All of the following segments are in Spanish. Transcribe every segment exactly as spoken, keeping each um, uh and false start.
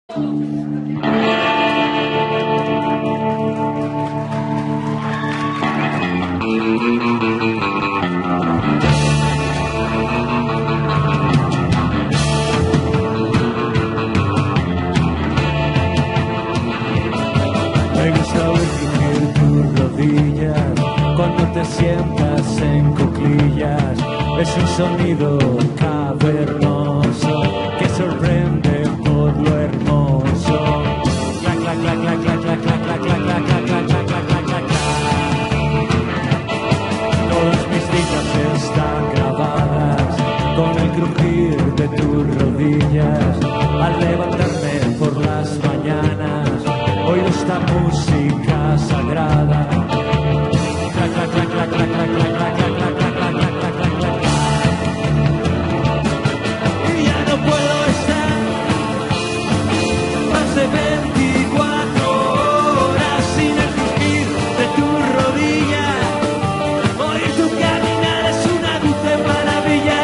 Me gusta oír crujir tus rodillas cuando te sientas en cuclillas. Es un sonido cavernoso que sorprende por lo hermoso. Clac, clac, clac, clac, clac, clac, clac, clac, clac, clac, clac, clac, clac, clac, clac, clac, clac. Todas mis citas están grabadas con el crujir de tus rodillas. Al levantarme por las mañanas oigo esta música sagrada. Clac, clac, clac, clac, clac, clac, clac, clac, clac, clac, clac, clac, clac, clac, clac. Y ya no puedo estar más de veinticuatro horas sin el crujir de tu rodilla. Oír tu caminar es una dulce maravilla.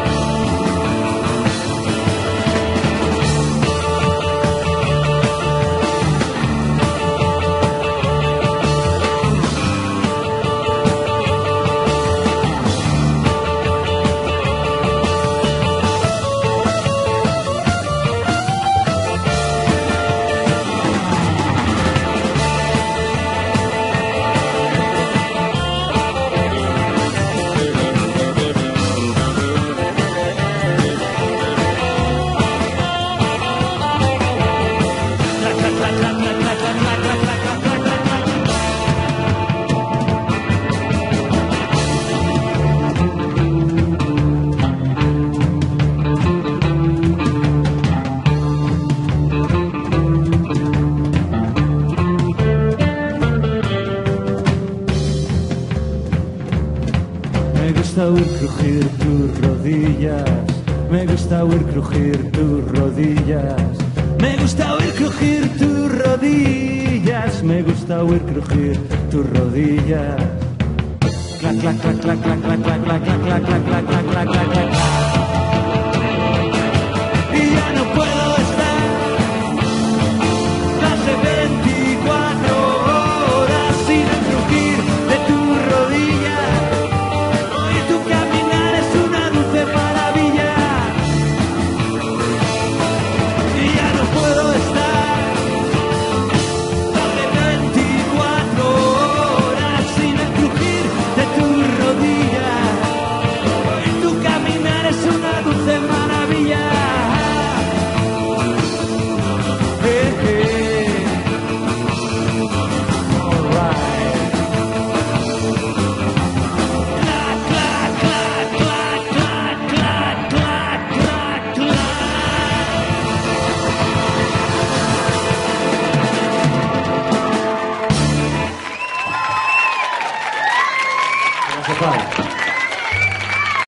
Me gusta oír crujir tus rodillas, me gusta oír crujir tus rodillas, me gusta oír crujir tus rodillas, me gusta oír crujir tus rodillas. Clac, clac, clac, clac, clac, clac, clac, clac, clac, clac, clac, clac, clac, clac, clac, clac. Y ya no puedo estar más de veinticuatro horas sin el crujir de tu rodilla. Oír tu caminar es una dulce maravilla. Y ya no puedo estar más de veinticuatro horas sin el crujir de tu rodilla. Oír tu caminar es una dulce maravilla. Hey, hey. All right. Clac, clac, clac, clac, clac, clac, clac, clac, clac. No se para.